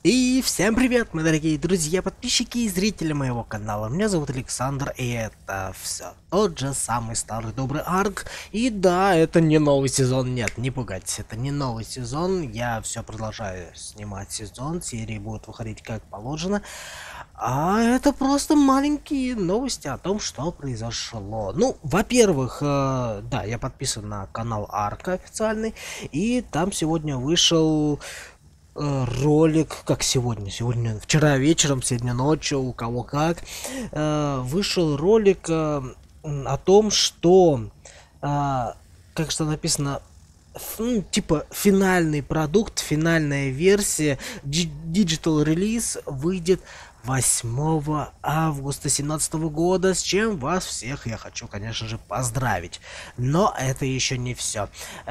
И всем привет, мои дорогие друзья, подписчики и зрители моего канала. Меня зовут Александр, и это все тот же самый старый добрый Арк. И да, это не новый сезон, нет, не пугайтесь, это не новый сезон. Я все продолжаю снимать сезон, серии будут выходить как положено. А это просто маленькие новости о том, что произошло. Ну, во-первых, да, я подписан на канал Арка официальный, и там сегодня вышел ролик, как сегодня, вчера вечером, сегодня ночью, у кого как, вышел ролик о том, что, как что написано, типа финальный продукт, финальная версия, digital релиз выйдет 8 августа 2017 года, с чем вас всех я хочу, конечно же, поздравить. Но это еще не все.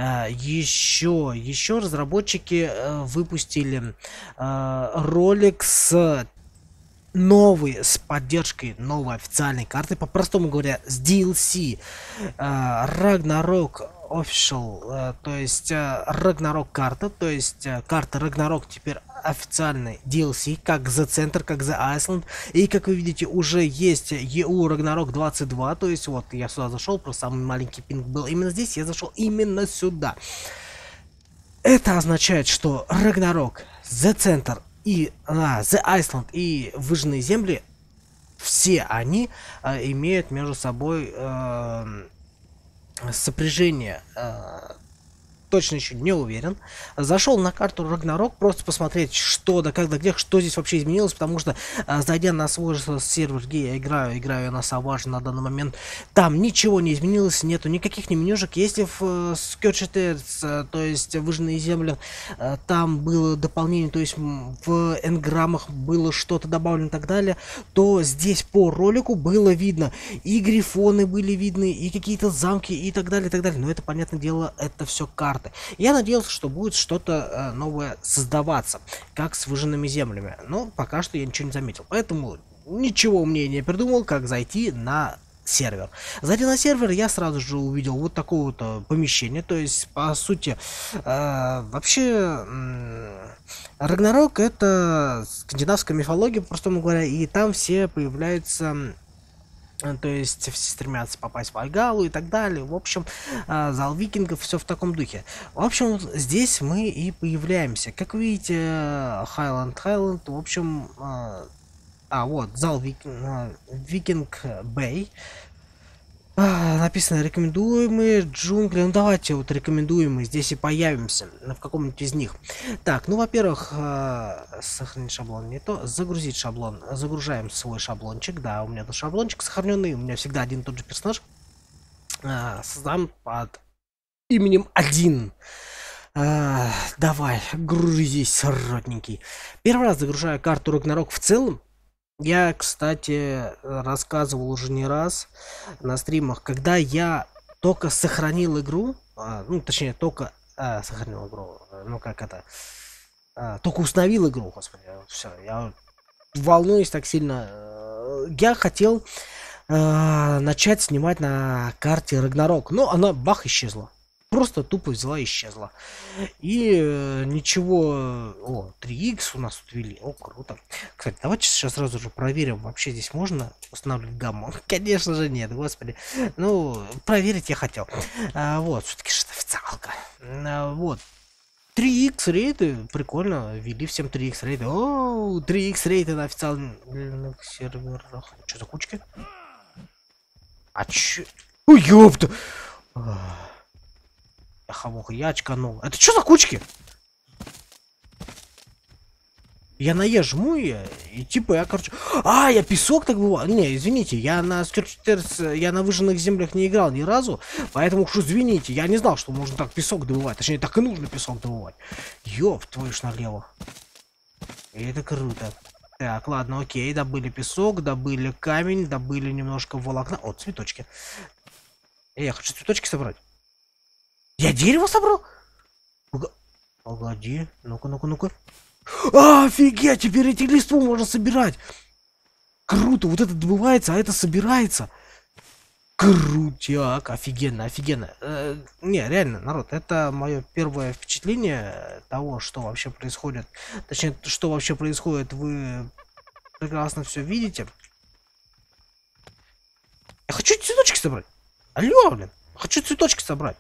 Еще разработчики выпустили ролик с поддержкой новой официальной карты, по-простому говоря, с DLC Ragnarok Official, то есть Ragnarok карта, то есть карта Ragnarok теперь официальный DLC, как The Center, как The Iceland, и как вы видите, уже есть EU Ragnarok 22, то есть вот я сюда зашел, просто самый маленький пинг был именно здесь, я зашел именно сюда. Это означает, что Ragnarok, The Center и The Iceland и Выжженные земли, все они имеют между собой сопряжение. Точно еще не уверен. Зашел на карту Ragnarok, просто посмотреть, что да как да где, что здесь вообще изменилось, потому что, зайдя на свой сервер, где я играю на Savage на данный момент, там ничего не изменилось, нету никаких ни менюшек. Если в Scorched Earth, то есть Выжженные земли, там было дополнение, то есть в энграммах было что-то добавлено и так далее, то здесь по ролику было видно, и грифоны были видны, и какие-то замки и так далее, и так далее. Но это, понятное дело, это все карты. Я надеялся, что будет что-то новое создаваться, как с Выжженными землями, но пока что я ничего не заметил, поэтому ничего умнее не придумал, как зайти на сервер. Зайдя на сервер, я сразу же увидел вот такое вот помещение, то есть, по сути, вообще, Рагнарок — это скандинавская мифология, по-простому говоря, и там все появляются... То есть все стремятся попасть в Вальгалу и так далее. В общем, зал викингов, все в таком духе. В общем, здесь мы и появляемся. Как видите, Highland, в общем, вот, зал Викинг Бэй. Написано рекомендуемые джунгли. Ну давайте вот рекомендуемые здесь и появимся в каком-нибудь из них. Так, ну во-первых, сохранить шаблон не то, загрузить шаблон. Загружаем свой шаблончик. Да, у меня тут шаблончик сохраненный, у меня всегда один и тот же персонаж. Создам под именем 1. Давай, грузись, родненький. Первый раз загружаю карту Рагнарок в целом. Я, кстати, рассказывал уже не раз на стримах, когда я только сохранил игру, ну, точнее, только сохранил игру, ну, как это, только установил игру, господи, все, я волнуюсь так сильно. Я хотел начать снимать на карте Рагнарок, но она бах исчезла. Просто тупо взяла и исчезла. И ничего... О, 3х у нас тут ввели. О, круто. Кстати, давайте сейчас сразу же проверим, вообще здесь можно устанавливать гамму. Конечно же нет, господи. Ну, проверить я хотел. Вот, все-таки же официалка. Вот. 3х рейды, прикольно, ввели всем 3х рейды. О, 3х рейды на официальных серверах. Что за кучки? А че? Ой, ёпта! Хамуха, я очканул. Это что за кучки? Я на Е жму и типа я, короче... я песок так бывал. Не, извините, я на я на Выжженных землях не играл ни разу, поэтому уж извините, я не знал, что можно так песок добывать. Точнее, так и нужно песок добывать. Ёб твою ж налево. И это круто. Так, ладно, окей, добыли песок, добыли камень, добыли немножко волокна. О, цветочки. Я хочу цветочки собрать. Я дерево собрал? Погоди, ну-ка. Офигеть, теперь эти листву можно собирать. Круто, вот это добывается, а это собирается. Крутяк, офигенно, офигенно. Не, реально, народ, это мое первое впечатление того, что вообще происходит. Точнее, что вообще происходит, вы прекрасно все видите. Я хочу цветочки собрать. Алло, блин. Хочу цветочки собрать.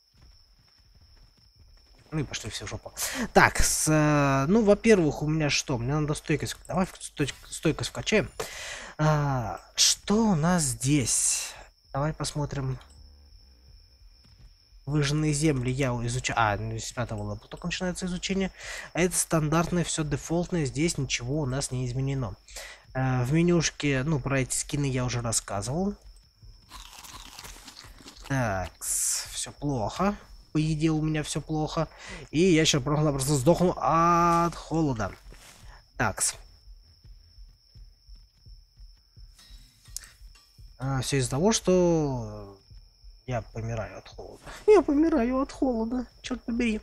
Ну и пошли все в жопу. Так, ну, во-первых, у меня что? Мне надо стойкость. Давай стойкость вкачаем. Что у нас здесь? Давай посмотрим. Выжженные земли я изучаю. Ну, с 5-го левела только начинается изучение. А это стандартное, все дефолтное. Здесь ничего у нас не изменено. В менюшке, ну, про эти скины я уже рассказывал. Так, все плохо. По еде у меня все плохо. И я сейчас просто сдохну от холода. Такс. Все из-за того, что я помираю от холода. Я помираю от холода. Черт побери.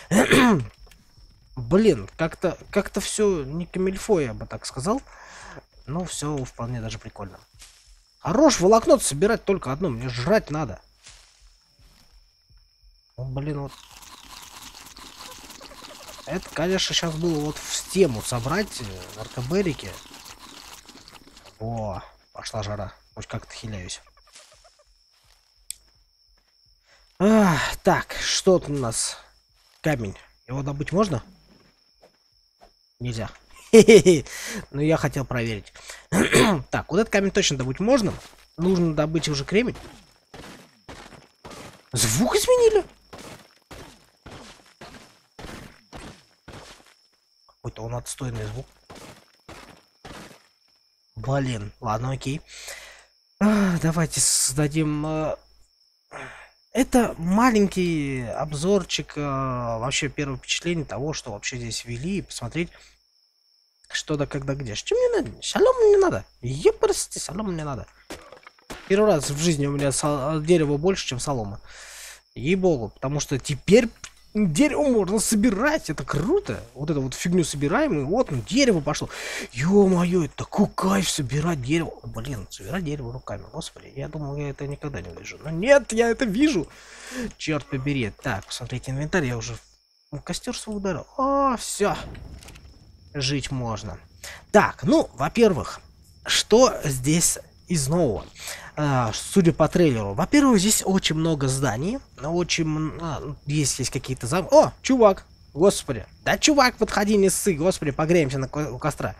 Блин, как-то все не камильфо, я бы так сказал. Но все вполне даже прикольно. Хорош волокно собирать только одно. Мне жрать надо. Ну, блин, вот. Это, конечно, сейчас было вот в тему собрать наркоберики. О, пошла жара. Хоть как-то хиляюсь. Так, что тут у нас? Камень. Его добыть можно? Нельзя. Но я хотел проверить. Так, вот этот камень точно добыть можно. Нужно добыть уже кремень. Звук изменили? Какой-то он отстойный звук. Блин, ладно, окей. Давайте создадим... Это маленький обзорчик, вообще первое впечатление того, что вообще здесь ввели, и посмотреть, что да когда где. Что мне надо? Шалом мне надо. Епарсти, шалом мне надо. Первый раз в жизни у меня дерева больше, чем солома. Ей-богу, потому что теперь дерево можно собирать, это круто. Вот эту вот фигню собираем, и вот ну, дерево пошло. Ё-моё, это такой кайф собирать дерево. Блин, собирать дерево руками, господи. Я думал, я это никогда не увижу. Но нет, я это вижу. Черт побери. Так, посмотрите инвентарь, я уже костер свой ударил. О, все. Жить можно. Так, ну, во-первых, что здесь из нового? Судя по трейлеру, во-первых, здесь очень много зданий, очень есть какие-то замки. О, чувак, господи, да чувак, подходи, не ссы, господи, погреемся у костра.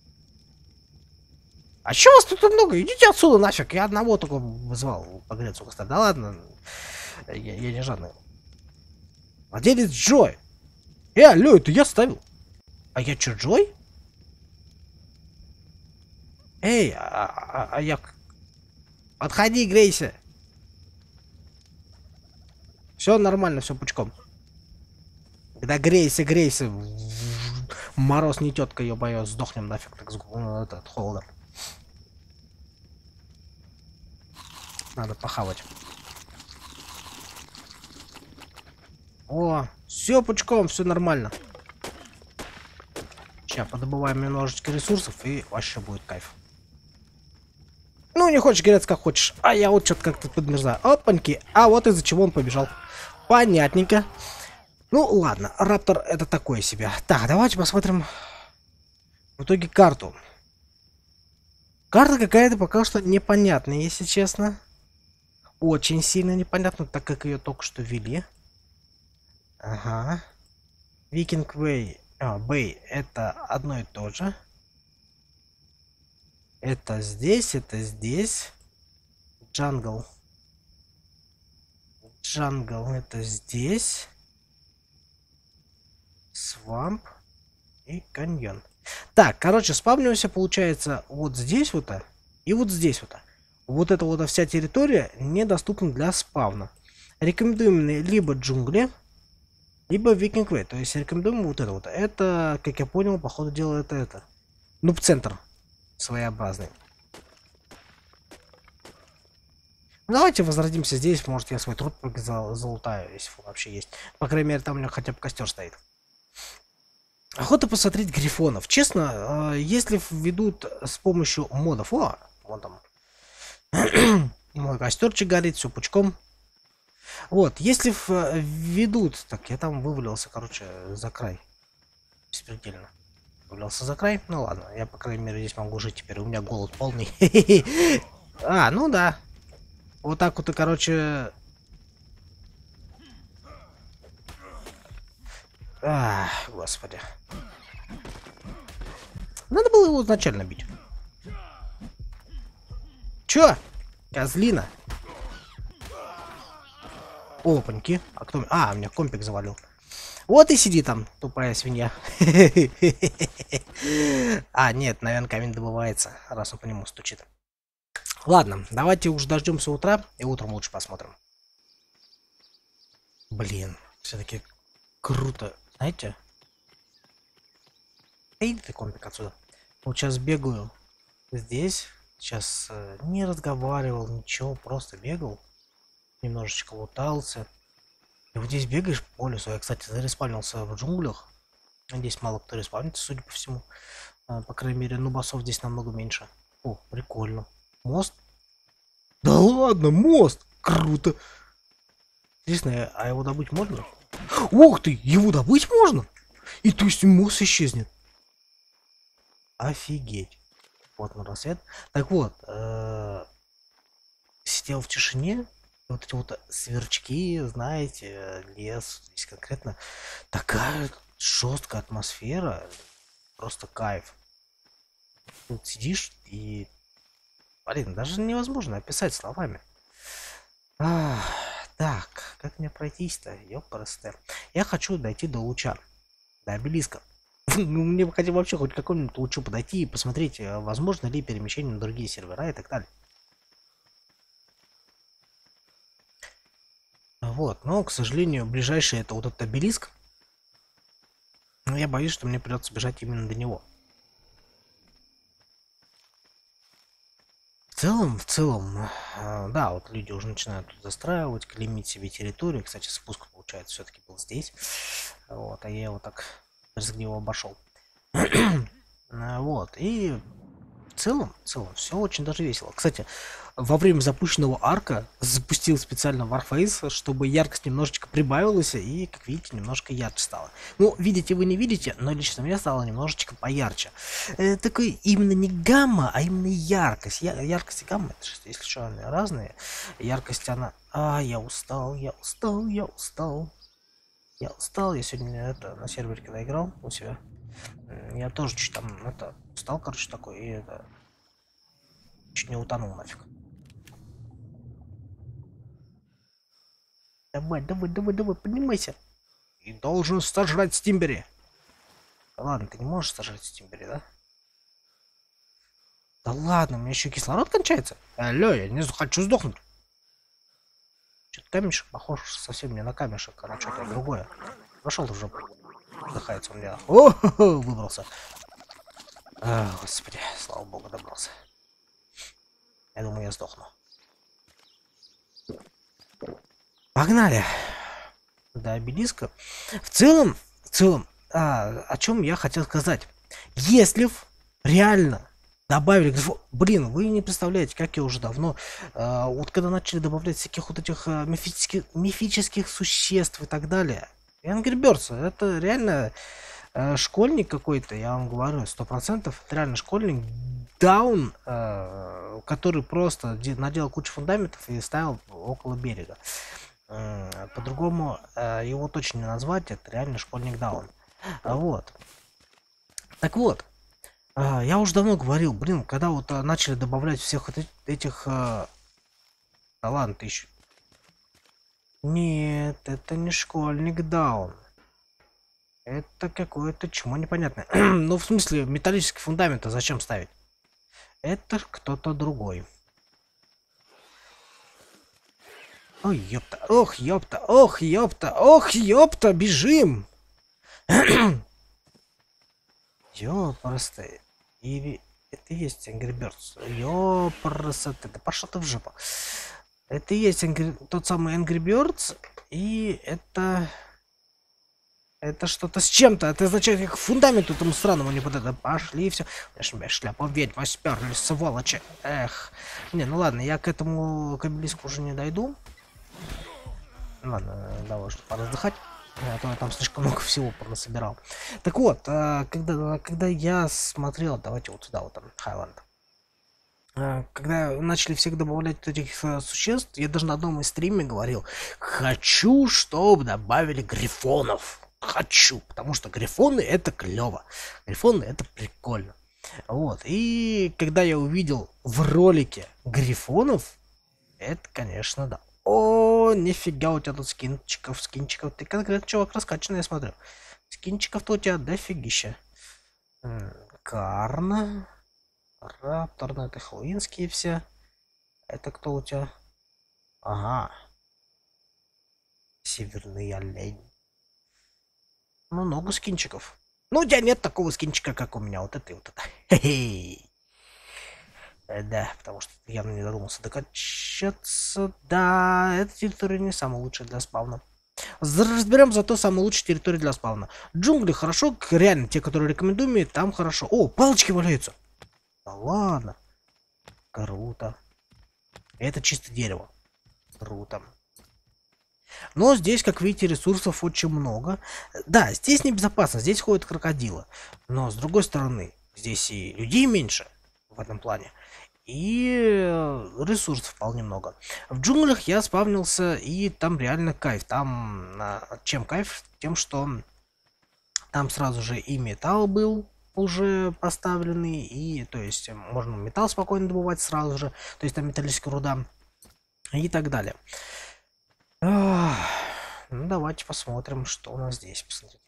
А чё вас тут много? Идите отсюда нафиг, я одного только вызвал погреться у костра. Да ладно, я не жадный. Владелец Джой. Алло, это я ставил. А я чё, Джой? Эй, я... Подходи, грейся. Все нормально, все пучком. Да грейся, грейся. Мороз не тетка, ё-моё, сдохнем нафиг так от холода. Надо похавать. О, все пучком, все нормально. Сейчас подобываем немножечко ресурсов и вообще будет кайф. Ну, не хочешь греться, как хочешь. А я вот что-то как-то подмерзаю. Опаньки. А вот из-за чего он побежал. Понятненько. Ну, ладно. Раптор это такое себе. Так, давайте посмотрим в итоге карту. Карта какая-то пока что непонятная, если честно. Очень сильно непонятно, так как ее только что ввели. Ага. Викинг Вэй. Бэй это одно и то же. Это здесь, это здесь. Джангл. Джангл это здесь. Свамп и каньон. Так, короче, спавнимся, получается, вот здесь вот и вот здесь вот. Вот эта вот вся территория недоступна для спавна. Рекомендуем либо джунгли, либо Викинг Вэй. То есть рекомендуем вот это вот. Это, как я понял, по ходу дела это. Нуб-центр. Своеобразный. Давайте возродимся здесь. Может, я свой труд залутаю, если он вообще есть. По крайней мере, там у меня хотя бы костер стоит. Охота посмотреть грифонов. Честно, если введут с помощью модов... О, вон там. Мой костерчик горит, все пучком. Вот, если ведут... Так, я там вывалился, короче, за край. Беспредельно. Вывалился за край? Ну ладно, я, по крайней мере, здесь могу жить теперь. У меня голод полный. А, ну да. Вот так вот и, короче... Ах, господи. Надо было его изначально бить. Чё? Козлина. Опаньки. А кто... А, у меня компик завалил. Вот и сиди там, тупая свинья. А, нет, наверное, камень добывается, раз он по нему стучит. Ладно, давайте уж дождемся утра, и утром лучше посмотрим. Блин, все-таки круто. Знаете? Иди ты, компик, отсюда. Вот сейчас бегаю здесь. Сейчас не разговаривал, ничего, просто бегал. Немножечко лутался. И вот здесь бегаешь по лесу. Я, кстати, зареспавнился в джунглях. Здесь мало кто респавнится, судя по всему. По крайней мере, нубасов здесь намного меньше. О, прикольно. Мост? Да ладно, мост! Круто! Интересно, а его добыть можно? Ух ты, его добыть можно? И то есть мост исчезнет. Офигеть. Вот на рассвет. Так вот, сидел в тишине. Вот эти вот сверчки, знаете, лес, здесь конкретно такая жесткая атмосфера, просто кайф. Тут сидишь и, блин, даже невозможно описать словами. Так, как мне пройтись-то, ёпрст. Я хочу дойти до луча, до обелиска. Ну, мне бы хотел вообще хоть к какому-нибудь лучу подойти и посмотреть, возможно ли перемещение на другие сервера и так далее. Вот, но, к сожалению, ближайший это вот этот обелиск. Но я боюсь, что мне придется бежать именно до него. В целом, да, вот люди уже начинают тут застраивать, клеймить себе территорию. Кстати, спуск, получается, все-таки был здесь. Вот, а я его так брезгливо обошел. Вот, и в целом, все очень даже весело. Кстати, во время запущенного арка запустил специально Warface, чтобы яркость немножечко прибавилась, и, как видите, немножко ярче стало. Ну, видите вы не видите, но лично мне стало немножечко поярче. Такой именно не гамма, а именно яркость. Яркость и гамма, это, если что, они разные. Яркость она... я устал. Я сегодня на сервере когда играл у себя. Я тоже чуть там устал, короче, такой, и чуть не утонул нафиг. Давай, поднимайся. И должен сожрать Стимбери. Да ладно, ты не можешь сожрать Стимбери, да? Да ладно, у меня еще кислород кончается. Алло, я не хочу сдохнуть. Что-то камешек похож совсем не на камешек, а на что-то другое. Пошел ты в жопу. Вздыхается у меня. О, выбрался. Господи, слава богу, добрался. Я думаю, я сдохну. Погнали. До обелиска. В целом, о чем я хотел сказать. Если реально добавили... Блин, вы не представляете, как я уже давно... вот когда начали добавлять всяких вот этих мифических существ и так далее. Angry Birds, это реально школьник какой-то, я вам говорю, 100%. Это реально школьник. Даун, который просто наделал кучу фундаментов и ставил около берега. По-другому его точно не назвать, это реально школьник Даун. Вот. Так вот, я уже давно говорил, блин, когда вот начали добавлять всех вот этих... Да ладно, ты еще... Нет, это не школьник Даун. Это какое-то чмо непонятное. Ну, в смысле, металлический фундамент, а зачем ставить? Это кто-то другой. Ой, ёпта, ох, ёпта, бежим! Ёпрст. Или это и есть Angry Birds. Ёпрст, это пошел ты в жопу. Это и есть тот самый Angry Birds, и это Это что-то с чем-то. Это означает, как фундамент этому странному не подойдет. Пошли, все. Шляпа, ведьма, сперли, сволочи. Эх. Не, ну ладно, я к этому кабелиску уже не дойду. Ладно, давай, чтобы пора отдыхать. А то я там слишком много всего насобирал. Так вот, когда я смотрел, давайте вот сюда, вот там, Хайленд. Когда начали всех добавлять этих существ, я даже на одном из стриме говорил, хочу, чтобы добавили грифонов. Хочу, потому что грифоны это клево. Грифоны это прикольно. Вот, и когда я увидел в ролике грифонов, это, конечно, да. О, нифига у тебя тут скинчиков. Ты конкретно чувак раскачанный, я смотрю. Скинчиков-то у тебя дофигища. Карна. Раптор, это хэллоуинские все. Это кто у тебя? Ага. Северный олень. Ну, много скинчиков. Ну, у тебя нет такого скинчика, как у меня. Вот это и вот это. Хе-хей. Да, потому что я не додумался докачаться. Да, эта территория не самая лучшая для спавна. Разберем зато самую лучшую территорию для спавна. Джунгли хорошо, реально, те, которые рекомендую мне, там хорошо. О, палочки валяются. Да ладно. Круто. Это чисто дерево. Круто. Но здесь, как видите, ресурсов очень много. Да, здесь небезопасно, здесь ходят крокодилы. Но, с другой стороны, здесь и людей меньше в этом плане. И ресурсов вполне много. В джунглях я спавнился, и там реально кайф. Там чем кайф? Тем, что там сразу же и металл был уже поставленный, и то есть можно металл спокойно добывать сразу же, то есть там металлическая руда и так далее. Ну давайте посмотрим, что у нас здесь. Посмотрите.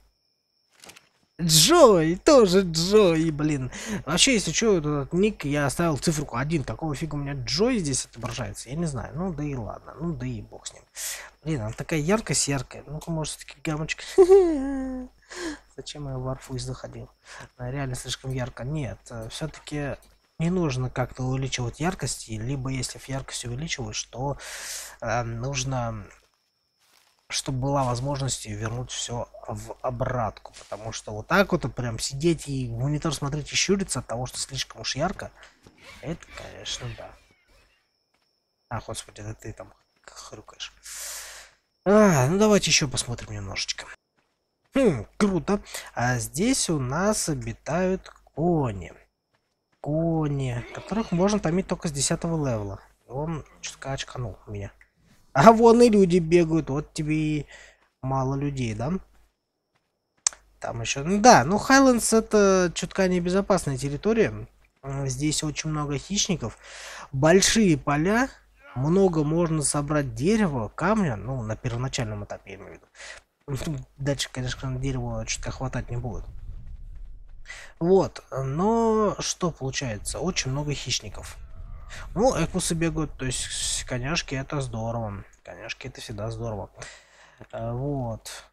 Джой, тоже Джой, блин. Вообще, если что, этот ник я оставил циферку 1. Какого фига у меня Джой здесь отображается? Я не знаю. Ну да и ладно. Ну да и бог с ним. Блин, она такая яркая. Ну-ка, может, все-таки гамочка. Зачем я в Warface заходил? Она реально слишком ярко. Нет, все-таки не нужно как-то увеличивать яркость. Либо если яркость увеличиваешь, то нужно, чтобы была возможность вернуть все в обратку. Потому что вот так вот прям сидеть и в монитор смотреть и щуриться от того, что слишком уж ярко, это, конечно, да. А, господи, это ты там хрюкаешь. Ну давайте еще посмотрим немножечко. Круто. А здесь у нас обитают кони. Кони, которых можно томить только с 10-го левела. Он чутка очканул меня. А вон и люди бегают. Вот тебе и мало людей, да? Там еще... Да, ну Хайлендс это чутка небезопасная территория. Здесь очень много хищников. Большие поля. Много можно собрать дерева, камня. Ну, на первоначальном этапе, я имею в виду. Дальше, конечно, дерева чутка хватать не будет. Вот, но что получается? Очень много хищников. Ну, эквусы бегают, то есть коняшки это здорово. Коняшки это всегда здорово. Вот.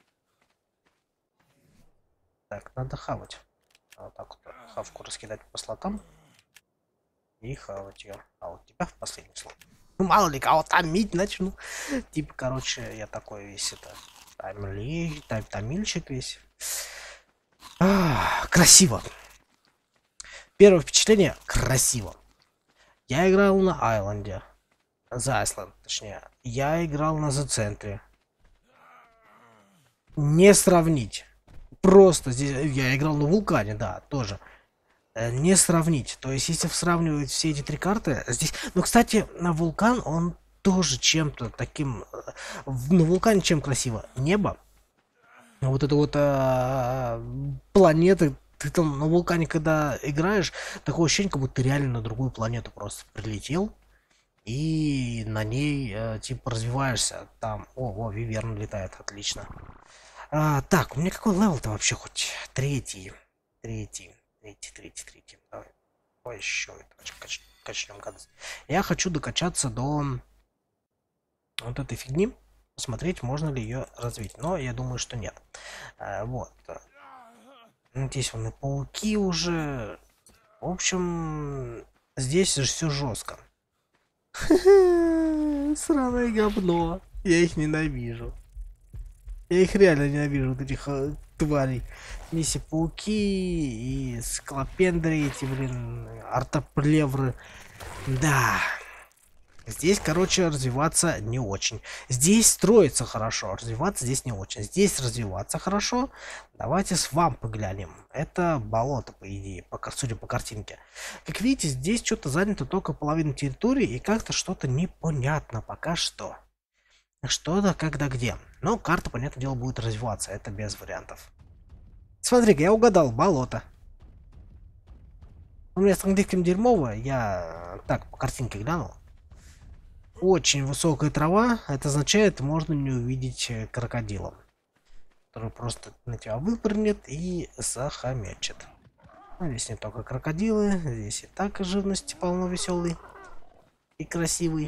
Так, надо хавать. Вот так вот хавку раскидать по слотам. И хавать ее. А вот тебя в последний слот. Ну, мало ли, кого томить начну. Типа, короче, я такой весь это... Томильчик весь. Красиво. Первое впечатление красиво. Я играл на Айленде. The Island, точнее. Я играл на The Центре. Не сравнить. Просто здесь я играл на Вулкане, да, тоже. Не сравнить. То есть, если сравнивать все эти три карты, здесь. Ну, кстати, на Вулкан он тоже чем-то таким. На Вулкане чем красиво? Небо. Вот это вот планеты. Ты там на Вулкане, когда играешь, такое ощущение, как будто ты реально на другую планету просто прилетел. И на ней, типа, развиваешься. Там, о, Виверн летает, отлично. Так, у меня какой левел-то вообще хоть? Третий. Давай. Ой, еще качнем гадость. Я хочу докачаться до вот этой фигни. Посмотреть, можно ли ее развить. Но я думаю, что нет. Вот. Здесь вон и пауки уже. В общем, здесь же все жестко. Сраное говно. Я их ненавижу. Я их реально ненавижу, вот этих тварей. Мисси пауки и склопендры эти, блин, артоплевры. Да. Здесь, короче, развиваться не очень. Здесь строится хорошо, развиваться здесь не очень. Здесь развиваться хорошо. Давайте с вами поглянем. Это болото, по идее, судя по картинке. Как видите, здесь что-то занято только половина территории, и как-то что-то непонятно пока что. Что-то когда где. Но карта, понятное дело, будет развиваться. Это без вариантов. Смотри-ка, я угадал. Болото. У меня с английским дерьмово. Я так по картинке глянул. Очень высокая трава. Это означает, можно не увидеть крокодила, который просто на тебя выпрыгнет и захомячит. Но здесь не только крокодилы. Здесь и так живности полно, веселый и красивый.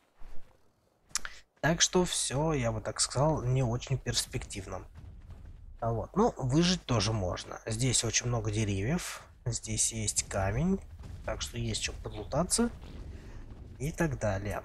Так что все, я бы так сказал, не очень перспективно. Вот. Но выжить тоже можно. Здесь очень много деревьев. Здесь есть камень. Так что есть что подлутаться. И так далее.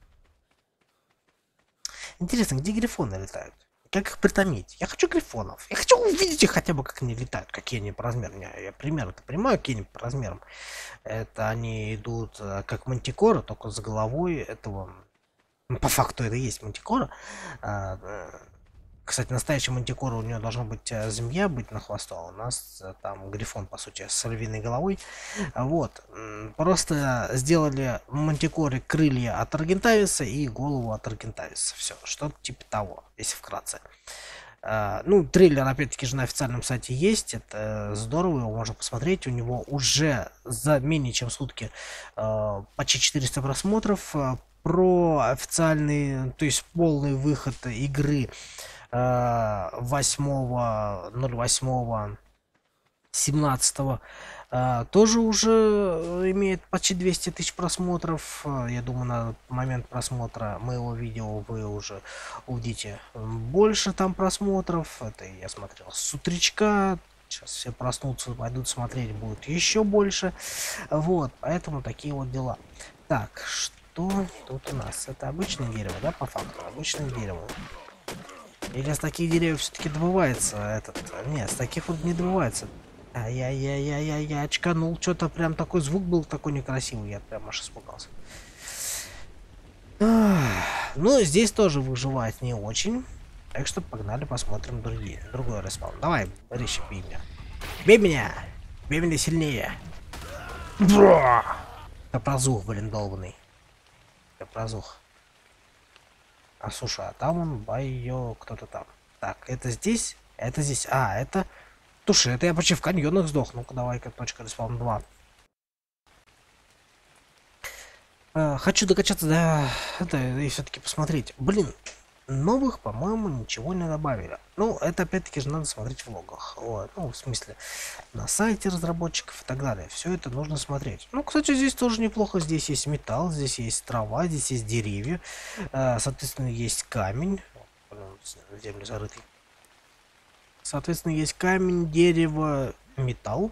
Интересно, где грифоны летают? Как их притомить? Я хочу грифонов. Я хочу увидеть их хотя бы, как они летают. Какие они по размерам. Я примерно-то понимаю, какие они по размерам. Это они идут как мантикора, только с головой этого... По факту это и есть мантикора. Кстати, настоящая мантикора, у нее должна быть змея быть на хвосту, а у нас там грифон, по сути, с львиной головой. Вот. Просто сделали мантикоре крылья от Аргентависа и голову от Аргентависа. Все, что-то типа того, если вкратце. Ну, трейлер, опять-таки, же на официальном сайте есть. Это здорово, его можно посмотреть. У него уже за менее чем сутки почти 400 просмотров. Про официальный, то есть полный выход игры 8.08.17 тоже уже имеет почти 200 тысяч просмотров. Я думаю, на момент просмотра моего видео вы уже увидите больше там просмотров. Это я смотрел с утречка. Сейчас все проснутся, пойдут смотреть, будет еще больше. Вот, поэтому такие вот дела. Так, что тут у нас? Это обычное дерево, да, по факту? Обычное дерево. Или с таких деревьев все-таки добывается этот... Нет, с таких вот не добывается. Я очканул. Что-то прям такой звук был такой некрасивый. Я прям аж испугался. Ну, здесь тоже выживать не очень. Так что погнали посмотрим другой респаун. Давай, Рищи, бей меня. Бей меня! Бей меня сильнее. Капрозух, блин, долбанный. Капрозух. А слушай, а там он кто-то там. Так, это здесь? Это здесь. А, это... Слушай, это я почти в каньонах сдох. Ну-ка, давай-ка, точка респаун 2. Хочу докачаться до... Это, и все-таки посмотреть. Блин, новых, по-моему, ничего не добавили. Ну, это опять-таки же надо смотреть в логах. Вот. Ну, в смысле, на сайте разработчиков и так далее. Все это нужно смотреть. Ну, кстати, здесь тоже неплохо. Здесь есть металл, здесь есть трава, здесь есть деревья. Соответственно, есть камень. В землю зарытый. Соответственно, есть камень, дерево, металл.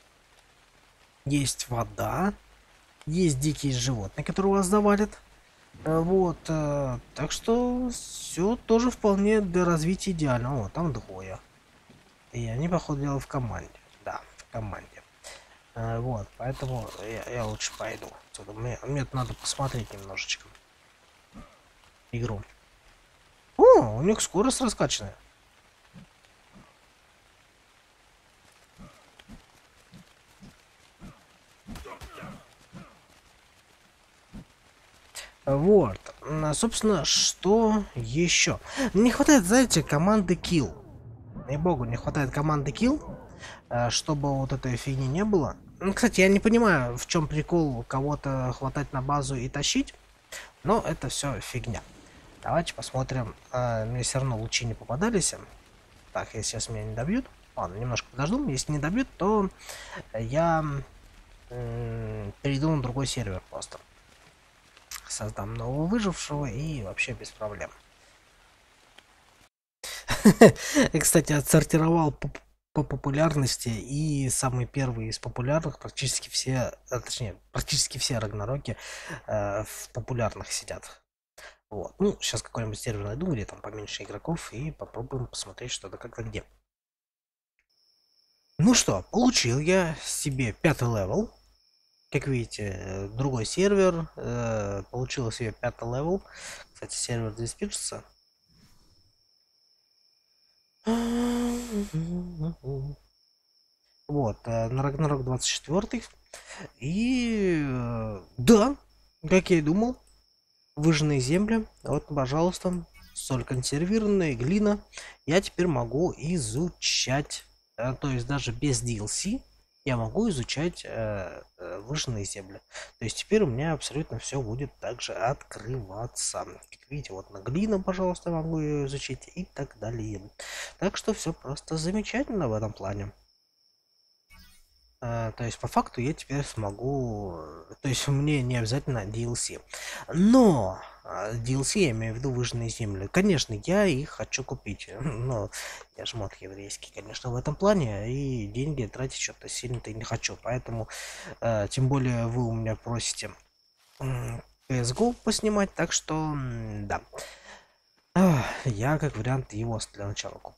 Есть вода. Есть дикие животные, которые вас завалят. Вот, так что все тоже вполне для развития идеально. Вот, там двое. И они, походу, дела в команде. Да, в команде. Вот, поэтому я лучше пойду. Мне надо посмотреть немножечко игру. О, у них скорость раскачанная. Вот, собственно, что еще? Не хватает, знаете, команды kill. Ей-богу, не хватает команды kill, чтобы вот этой фигни не было. Ну, кстати, я не понимаю, в чем прикол кого-то хватать на базу и тащить, но это все фигня. Давайте посмотрим. Мне все равно лучи не попадались. Так, если сейчас меня не добьют. Ладно, немножко подожду. Если не добьют, то я перейду на другой сервер просто. Создам нового выжившего и вообще без проблем. И, кстати, отсортировал по популярности, и самый первый из популярных практически все, точнее, практически все Рагнароки в популярных сидят. Вот. Ну, сейчас какой-нибудь сервер найду, где там поменьше игроков, и попробуем посмотреть, что да как-то где. Ну что, получил я себе 5-й левел. Как видите, другой сервер. Получил себе 5-й левел. Кстати, сервер здесь пишется. Вот, на Рагнарок 24. И да, как я и думал, выжженные земли. Вот, пожалуйста, соль консервированная, глина. Я теперь могу изучать, то есть даже без DLC я могу изучать выжженные земли. То есть теперь у меня абсолютно все будет также открываться. Как видите, вот на глину, пожалуйста, могу ее изучить и так далее. Так что все просто замечательно в этом плане. То есть по факту я теперь смогу, то есть мне не обязательно DLC. Но DLC, я имею в виду выжженные земли, конечно, я их хочу купить. Но я ж мод еврейский, конечно, в этом плане. И деньги тратить что-то сильно-то и не хочу. Поэтому, тем более вы у меня просите CSGO поснимать. Так что, да. Я как вариант его для начала куплю.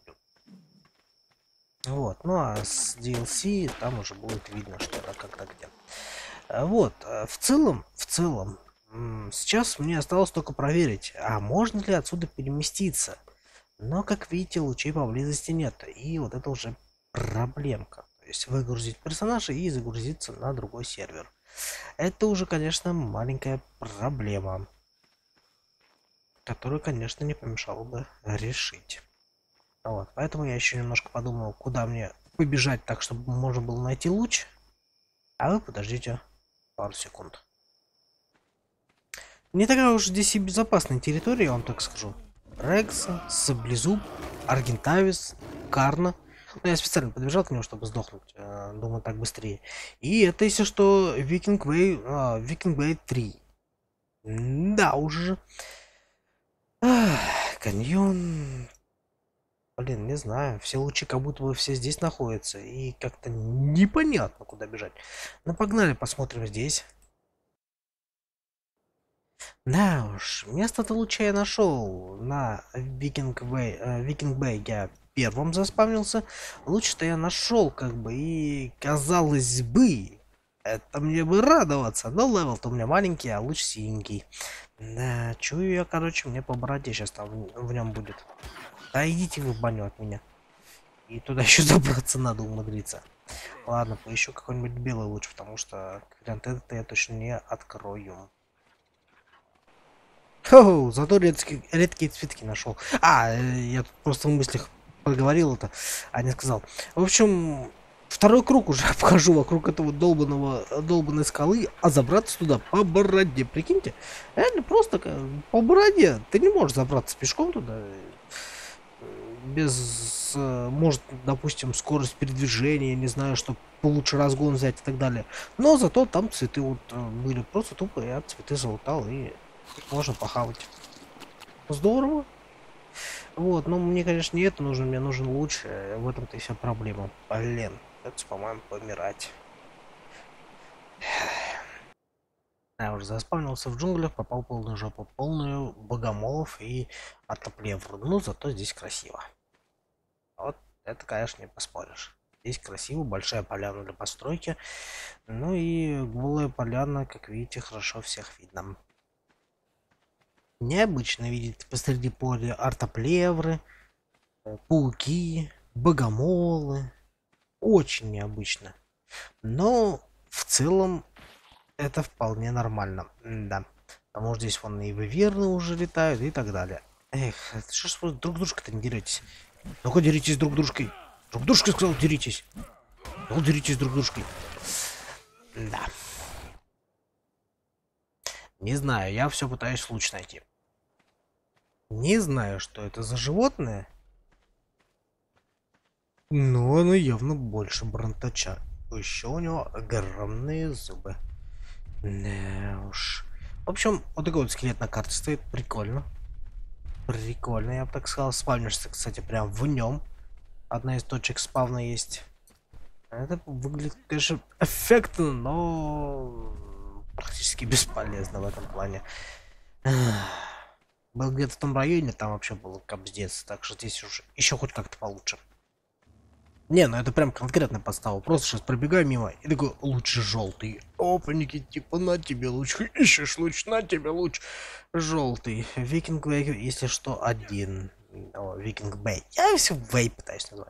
Вот, ну а с DLC там уже будет видно, что да, когда где. Вот, в целом, сейчас мне осталось только проверить, а можно ли отсюда переместиться. Но, как видите, лучей поблизости нет, и вот это уже проблемка. То есть выгрузить персонажа и загрузиться на другой сервер. Это уже, конечно, маленькая проблема, которую, конечно, не помешало бы решить. Вот, поэтому я еще немножко подумал, куда мне побежать так, чтобы можно было найти луч. А вы подождите пару секунд. Не такая уж здесь и безопасная территория, я вам так скажу. Рекса, Саблезуб, Аргентавис, Карна. Ну, я специально подбежал к нему, чтобы сдохнуть. Думаю, так быстрее. И это, если что, Викинг Вей 3. Да, уже. Каньон. Блин, не знаю. Все лучи как будто бы все здесь находятся. И как-то непонятно, куда бежать. Ну, погнали, посмотрим здесь. Да уж, место-то луча я нашел. На Викинг Бэй я первым заспавнился. Луч-то я нашел, как бы, и казалось бы, это мне бы радоваться. Но левел-то у меня маленький, а луч синенький. Да, чую я, короче, мне по бороде сейчас там в нем будет. Да идите вы в баню от меня. И туда еще добраться надо умудриться. Ладно, поищу какой-нибудь белый луч, потому что вариант этот я точно не открою. Хоу, зато редкие цветки нашел. Я тут просто в мыслях проговорил это, а не сказал. В общем, второй круг уже обхожу вокруг этого долбанной скалы, а забраться туда по бороде. Прикиньте, реально просто по бороде. Ты не можешь забраться пешком туда без, может, допустим, скорость передвижения, не знаю, чтобы получше разгон взять и так далее. Но зато там цветы вот были, просто тупо я цветы залутал и можно похавать. Здорово. Вот, но мне, конечно, не это нужно, мне нужен луч. В этом-то и вся проблема. Блин, это, по-моему, помирать. Я уже заспавнился в джунглях, попал в полную жопу, полную богомолов и отоплевру. Ну, зато здесь красиво. Вот, это, конечно, не поспоришь. Здесь красиво, большая поляна для постройки. Ну и голая поляна, как видите, хорошо всех видно. Необычно видеть посреди поля артоплевры, пауки, богомолы. Очень необычно. Но в целом это вполне нормально. Да. Потому что здесь вон и выверны уже летают и так далее. Эх, что ж вы друг дружкой-то не деретесь? Ну-ка деритесь друг дружкой. Друг дружкой сказал, деритесь. Ну, деритесь друг дружкой. Да. Не знаю, я все пытаюсь луч найти. Не знаю, что это за животное. Но оно явно больше бронтача. Еще у него огромные зубы. Да уж. В общем, вот такой вот скелет на карте стоит. Прикольно. Прикольно, я бы так сказал. Спавнишься, кстати, прям в нем. Одна из точек спавна есть. Это выглядит, конечно, эффектно, но практически бесполезно в этом плане. Был где-то в том районе, там вообще был капздец, так что здесь уже еще хоть как-то получше. Не, ну это прям конкретная подстава. Просто сейчас пробегаю мимо и такой, лучше желтый. Опаньки, типа, на тебе луч. Ищешь луч, на тебе луч. Желтый. Викинг Вей, если что, один. О, Викинг Бэй. Я все Вей пытаюсь назвать.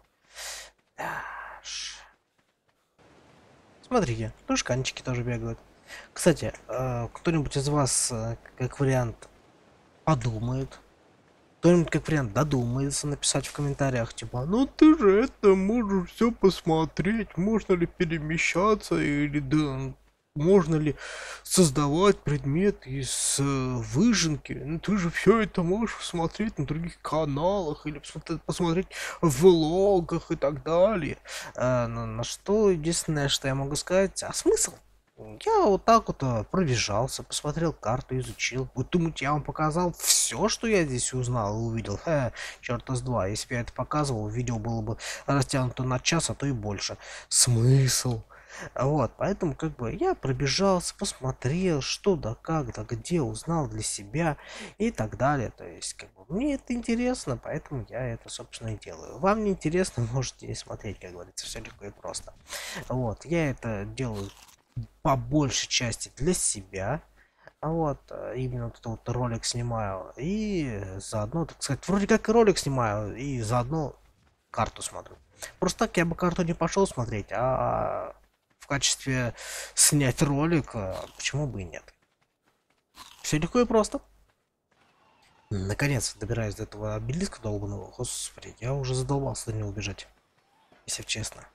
Смотрите, тушканчики тоже бегают. Кстати, кто-нибудь из вас, как вариант, подумает? Кто-нибудь как вариант додумается написать в комментариях, типа, ну ты же это можешь все посмотреть, можно ли перемещаться или да, можно ли создавать предмет из выжимки, ну ты же все это можешь посмотреть на других каналах или посмотреть в влогах и так далее. На что единственное, что я могу сказать, а смысл? Я вот так вот пробежался, посмотрел карту, изучил. Вы думаете, я вам показал все, что я здесь узнал и увидел? Черта с два. Если бы я это показывал, видео было бы растянуто на час, а то и больше. Смысл? Вот, поэтому как бы я пробежался, посмотрел, что да как да где, узнал для себя и так далее. То есть, как бы, мне это интересно, поэтому я это, собственно, и делаю. Вам не интересно, можете не смотреть, как говорится, все легко и просто. Вот, я это делаю по большей части для себя. Вот, именно вот этот вот ролик снимаю. И заодно, так сказать, вроде как и ролик снимаю, и заодно карту смотрю. Просто так я бы карту не пошел смотреть, а в качестве снять ролик, почему бы и нет. Все легко и просто. Наконец добираюсь до этого обелиска долбаного. Господи, я уже задолбался до него убежать, если честно.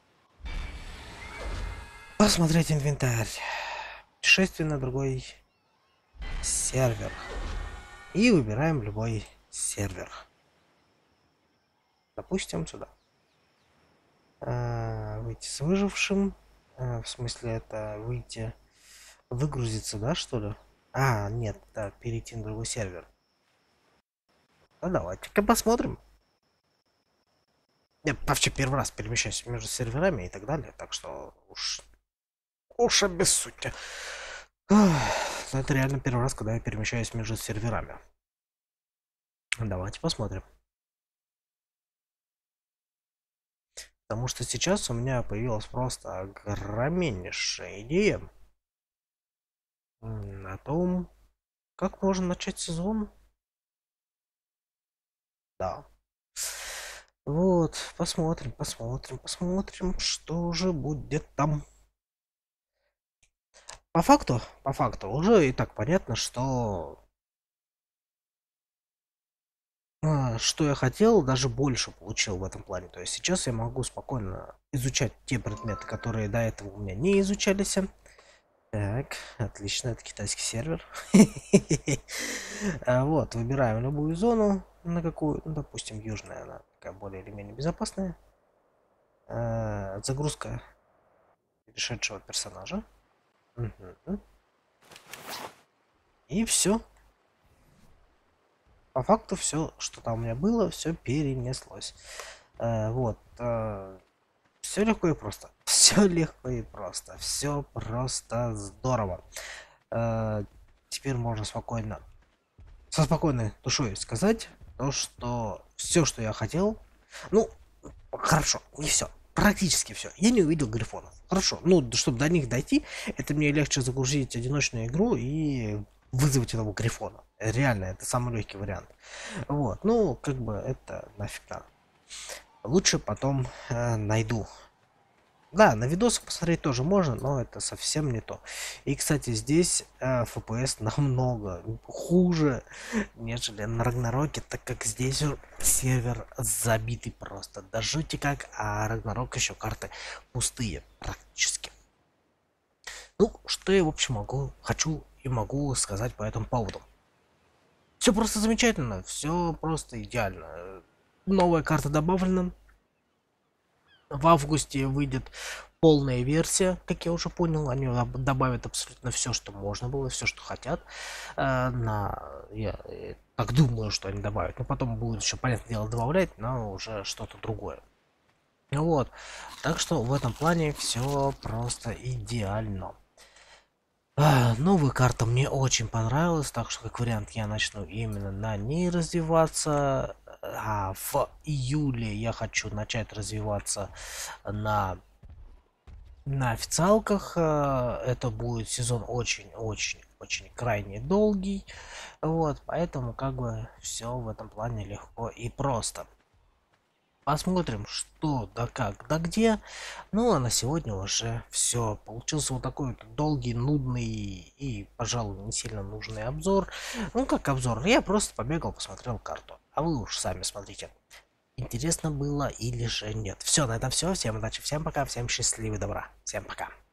Посмотреть инвентарь. Путешествие на другой сервер. И выбираем любой сервер. Допустим, сюда. Выйти с выжившим. В смысле, это выйти... Выгрузиться, да, что ли? Нет, да, перейти на другой сервер. Ну, давайте-ка посмотрим. Я вообще первый раз перемещаюсь между серверами и так далее, так что уж обессудьте. Это реально первый раз, когда я перемещаюсь между серверами. Давайте посмотрим. Потому что сейчас у меня появилась просто огромнейшая идея о том, как можно начать сезон. Да. Вот, посмотрим, что же будет там. По факту уже и так понятно, что я хотел, даже больше получил в этом плане. То есть сейчас я могу спокойно изучать те предметы, которые до этого у меня не изучались. Так, отлично, это китайский сервер. Вот, выбираем любую зону, на какую, ну, допустим, южная, она такая более или менее безопасная. Загрузка перешедшего персонажа. И все. По факту все, что там у меня было, все перенеслось. Вот. Все легко и просто. Все легко и просто. Все просто здорово. Теперь можно спокойно, со спокойной душой сказать то, что все, что я хотел, ну, хорошо, не все. Практически все. Я не увидел грифонов. Хорошо. Ну, чтобы до них дойти, это мне легче загрузить одиночную игру и вызвать этого грифона. Реально, это самый легкий вариант. Вот. Ну, как бы это нафиг надо. Лучше потом найду. Да, на видосах посмотреть тоже можно, но это совсем не то. И, кстати, здесь FPS намного хуже, нежели на Рагнароке, так как здесь сервер забитый просто до жути как, а Рагнарок еще карты пустые практически. Ну, что я, в общем, хочу и могу сказать по этому поводу. Все просто замечательно, все просто идеально. Новая карта добавлена. В августе выйдет полная версия, как я уже понял. Они добавят абсолютно все, что можно было, все, что хотят. Я так думаю, что они добавят. Но потом будут еще, понятное дело, добавлять, но уже что-то другое. Вот. Так что в этом плане все просто идеально. Новая карта мне очень понравилась, так что как вариант я начну именно на ней развиваться. А в июле я хочу начать развиваться на на официалках. Это будет сезон очень-очень-очень крайне долгий. Вот, поэтому как бы все в этом плане легко и просто. Посмотрим, что да как да где. Ну а на сегодня уже все. Получился вот такой вот долгий, нудный и, пожалуй, не сильно нужный обзор. Ну как обзор? Я просто побегал, посмотрел карту. А вы уж сами смотрите. Интересно было или же нет. Все, на этом все. Всем удачи, всем пока, всем счастливого добра. Всем пока.